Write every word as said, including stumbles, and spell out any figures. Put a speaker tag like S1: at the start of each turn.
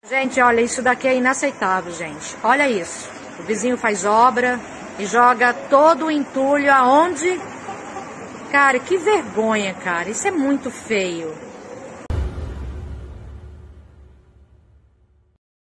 S1: Gente, olha, isso daqui é inaceitável, gente. Olha isso. O vizinho faz obra e joga todo o entulho aonde? Cara, que vergonha, cara. Isso é muito feio.